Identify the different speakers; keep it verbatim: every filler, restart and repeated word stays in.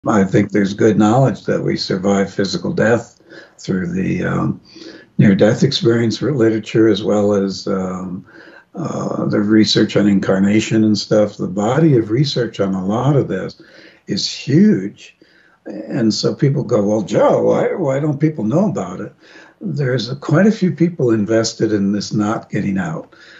Speaker 1: I think there's good knowledge that we survive physical death through the um, near-death experience for literature, as well as um, uh, the research on incarnation and stuff. The body of research on a lot of this is huge. And so people go, well, Joe, why, why don't people know about it? There's a, quite a few people invested in this not getting out.